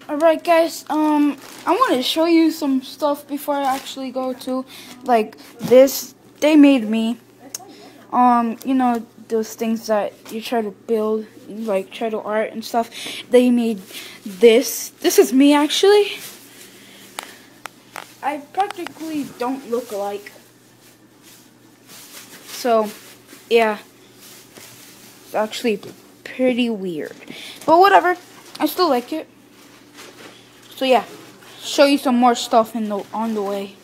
Alright guys, I want to show you some stuff before I actually go to, like, this. They made me, you know, those things that you try to build, like, try to art and stuff. They made this. This is me, actually. I practically don't look alike. So, yeah. It's actually pretty weird. But whatever. I still like it. So yeah, show you some more stuff on the way.